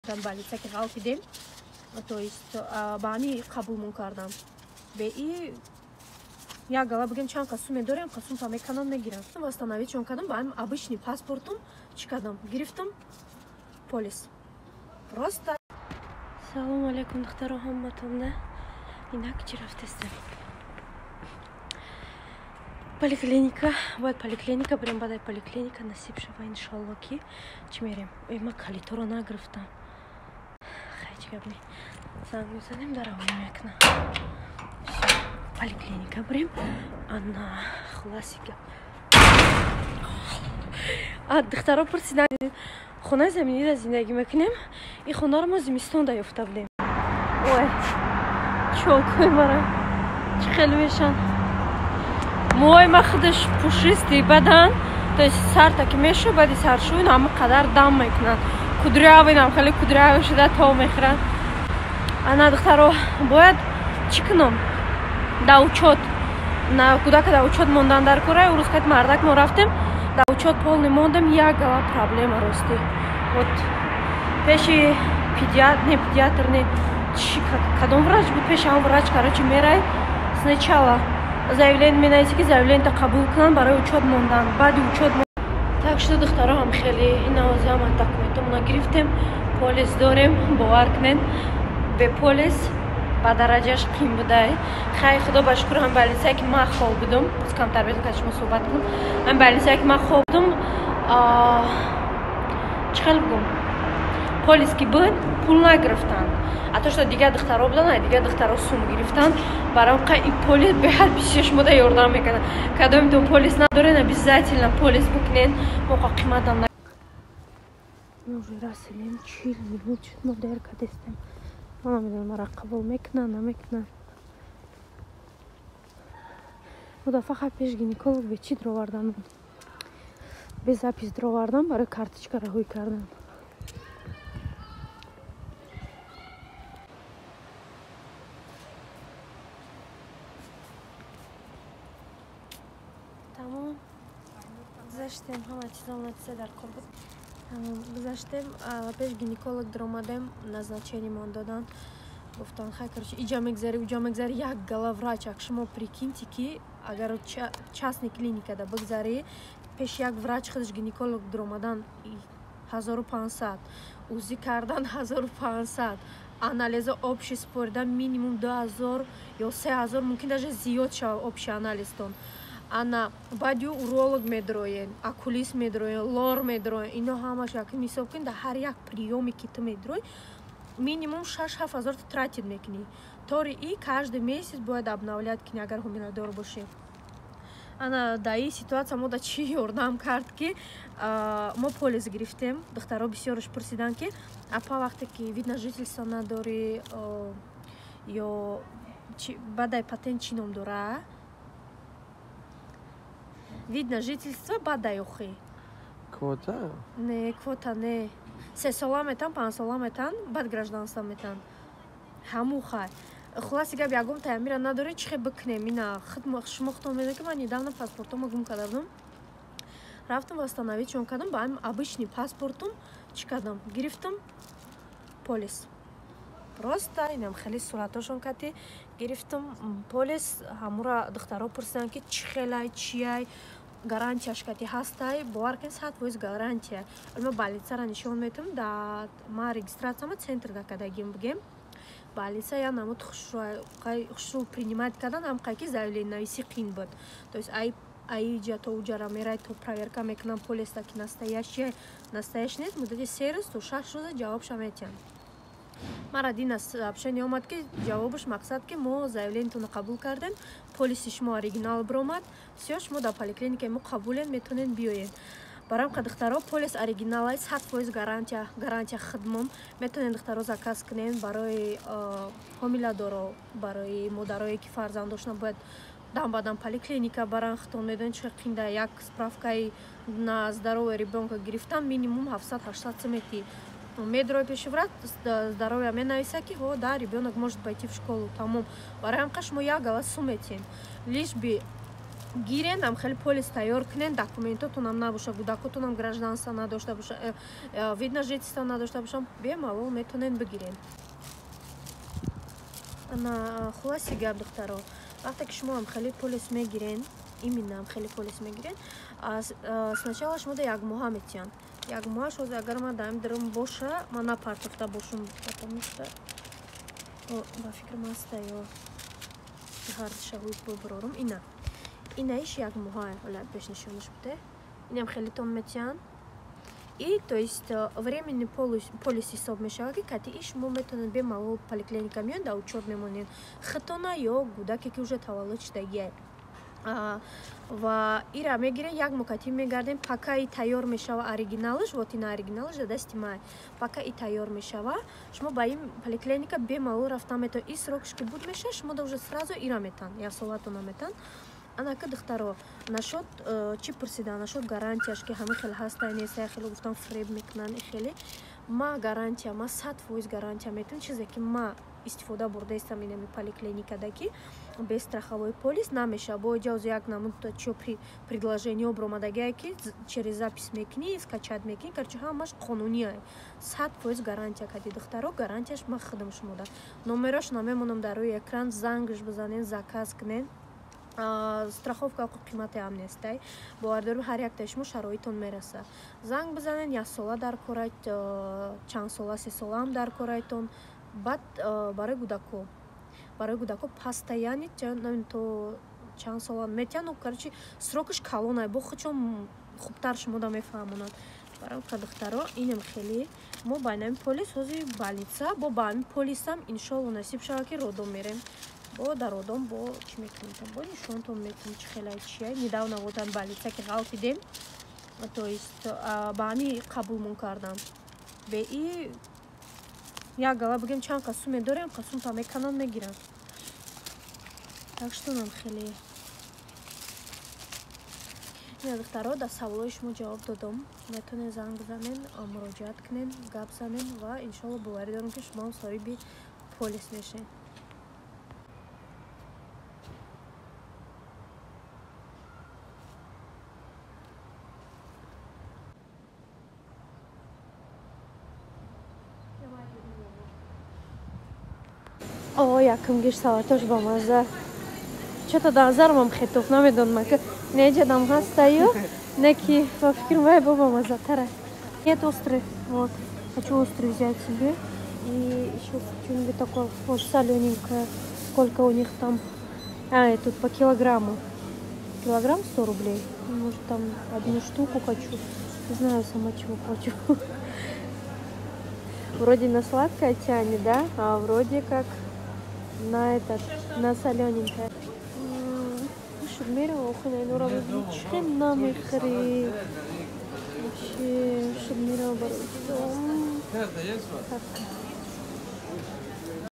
больница ки ҳал кидем, то есть ба ҳамин қабулмон кардам. Бе и як гала бигем чанд қасум медорем, қасумта меканам мегирам. Восстановить чон кардам, ба ҳамин обычный паспортум чӣ кардам? Гирифтам полис. Просто. Салом алейкум, духтаро ҳамматонда. Инак чӣ рафтастем? Поликлиника, бояд поликлиника брем, бадай поликлиника насиб шава иншалло ки чӣ мерем. Ма калиторо нагирифтам. Хайчи гап не. Занг мезанем, даравон мекунам. Поликлиника брем. Ана хуласика. Духтаро пурсидан хонаи заминида зиндагӣ мекунем. Ин хонаро мо зимистонда ёфта будем. Ой, чолкои мара чӣ хеле мешан. Моҳои ма худаш пушисти бадан, то есть сар таки меша, баъди саршӯин ҳама қадар дам мекунанд. Кудрявинам хеле кудряви шуда то мехӯранд. Ана духтаро бояд чӣ кунам? Да учёт. На кудака да учёт мондан дар кора, урӯз кати мардак мо рафтем, да учёт полный мондем, як гала проблема рости. Вот пеши педиатр не кадом врач буд, пеши ҳам врач короче мерай сначала заявление менависи ки заявлението қабул кунанд барои учёт мондан, баъди учёт. Так что духтаро ҳам хеле ин навозиам документумона гирифтем, полис дорем, бовар кунед. Бе полис ба дараҷаш қим будай. Хай худо ба шукр ҳам больницае ки ман хоб будум, боз камтар бетон ки шумо суҳбат кунам. Ҳам больницае ки ман хоб будум, чӣ хел бигум? Полис ки буд, пул нагирифтанд. А то, что дигар духтаро буданд, а дигар духтаро сум гирифтанд, барои ин полис беҳад 26 мода ёрдам мекунад. Кадомитон полис надорен, обязательно полис букунен, моқа қиматам. Мы уже расселим 40 минут, но дерка дестем. Мама медонам мара қабул мекунанд, намекунанд. Буда фақат пеш гинеколог бе чӣ дровардам? Бе запис дровардам, барои карточка раҳоӣ кардам. Тамом гузаштем, ҳама чизам натиса дар кор буд. Гузаштем, пеш гинеколог дромадем, назначениемон доданд. Гуфтанд хай короче иҷа мегзари, уҷа мегзари, як гала врач. Ак шумо прикиньте ки агар частни клиникада бигзари, пеш як врач худаш гинеколог дромадан 1500, узи кардан 1500, анализа общий споридан минимум 2000 ё 3000, мумкин даже зиёд шава общий анализтон. Ана баъди уролог медроен, окулист медроен, лор медроен, ино ҳамаш як ҳисоб кунед, дар ҳар як приёме ки ту медрои минимум 6-7 ту тратид мекунӣ. Тори и каждый месяц бояд обновлять кунӣ агар ҳомиладор бошӣ. Ана дар ин ситуация мо да чӣ ёрдам кард ки мо полис гирифтем. Духтаро бисёраш пурсиданд ки апа вақте ки вид на жительство надори ё бадай патент чӣ ном дора? Вид на жительство бадай охи. Квота? Не, квота не. 3 сола метан, 5 сола метан, баъд гражданство метан. Ҳамун хай. Хуласи гап ягон таъмира надорем, чӣ хел бикунем? Ина шумо худтон медонед ки ман недавно паспортумо гум карда будам. Рафтам восстановить чон кардам, ба ҳамин обычный паспортум чӣ кардам? Гирифтам полис. Просто инам хеле суратошон кати гирифтам полис. Ҳамура духтаро пурсиданд ки чӣ хелай, чиай, гарантияш кати ҳастай, бовар кунед 100% гарантия. Мо больницара нишон метам, да ма регистратсияма центр дакадагим бигем. Больница я намуд хушрӯ принимать кардан, ҳам қайки заявление нависи қин буд. То есть аиҷа то уҷара мерай, то проверка мекунам полис таки настоящий, настоящий нет, муддати 3 рӯз то 6 рӯза ҷавобша метиҳам. Мара дина сообщение омад ки ҷавобаш мақсад ки мо заявлениетонро қабул кардем, полиси шумо оригинал биромад, всё шумо дар поликлиникаи мо қабулен, метонед биёед. Барои ҳам духтаро полис оригиналай 100% гарантия хидмом метонед духтаро заказ кунед барои ҳомиладоро, барои модарое ки фарзанд доштанд бояд дам ба дам поликлиника баранд. Худтон медонед чӣ қинда як справкаи на здоровье ребёнка гирифтан минимум 700-800 сомати. Медрои пеши врач здоровья менависа ки да, ребёнок может пойти в школу, тамом. Барои ҳам шумо як гала сум метиҳед. Лиш би гирен ам хеле полис тайёр кунен, документотунам набоша, гудакотунам гражданство надошта боша, вид на жительство надошта бошам, бемалол метонен бигирен. Ана хуласи гап духтаро, вақте ки шумо ам хеле полис мегирен, именно ам хеле полис мегирен, сначала шумо да як моҳа метиҳанд. Як моҳаш ҳозир агар ман даим даром боша, ман напартофта бошум, потому что ба фикрам аста ё ҳар шавуи боброрум ина. Инаиш як моҳае, ҳола беш нишонаш буде. Инам хелитон метиҳанд. И то есть временный полис ҳисоб мешавад, ки катъи шумо метавонед бемалол поликлиника меёед, да учёт мемонед. Хитона ё кудаке ки уже таваллуд шудагиае. Ва ира мегирем як мукатиб мегардем, пока и тайёр мешава оригиналаш, вот ина оригиналаш да дасти май. Пока и тайёр мешава, шумо ба ин поликлиника бемалол рафта метавонед. И срокш ки буд меша, шумо да уже сразу ира метан, як солатона метан. Анака духтаро, нашод чӣ пурсидан, нашод гарантияш ки ҳама хеле ҳаста, неста, хеле гуфтан фреб мекунанд, хеле ма гарантия, ма 100% гарантия метун, чизе ки ма истифода бурдаистам инами поликлиникадаки без страховой полис намеша, бо иҷози як намуд чо предложение бромадагие ки через запис мекунӣ, скачат мекунӣ, короче ҳамаш қонуние. 100% гарантия кади духтаро, гарантияш ма хидам шумода. Номераш намемонам дар рӯи экран, зангш бизанен, заказ кунен. Страховка қимати ҳам нестай. Бовардорӣ ҳар яктаи шумо шароитон мераса. Занг бизанен, як сола дар корайт, чанд сола, 3 сола ҳам дар корайтон. Баъд барои гудако постоянно то чанд сола метиҳанд, короче срокаш калонай, бо худшон хубтар шумода мефаҳмонанд. Барои духтаро инам хеле мо ба инами полис ҳозир больница, бо ба ҳамин полисам иншолло насиб шавад ки родом мерем. Бо дар родом бо чӣ мекунем? Бо нишонтон мекунем чӣ хеле чия. Недавно водан больница ки ғалтидем, то есть ба ҳамин қабулмон кардам. Бе и як гала бигем чанд касум медорем, касумта мекананд мегиранд. Так что нам хеле ина духтаро да саволои шумо ҷавоб додам. Метавонед занг бизанен, муроҷиат кунен, гап занен ва иншолло боварӣ дорам ки шумо соҳиби полис мешавед. Яким гиш салатош ба маза. Чото дар назарам хитоф намедонам, ки неҷадам ҳастаю, не ки во фикрам вай ба мазатара. Нет острый, вот. Хочу острый взять себе. И еще что-нибудь такое вот солененькое. Сколько у них там? Тут по килограмму. Килограмм 100 рублей. Может там одну штуку хочу. Не знаю сама чего хочу. Вроде на сладкое тянет, да? А вроде как на солененькое. Шубмира охуенно, ну работает. Чхена мехри. Вообще шубмира оборот.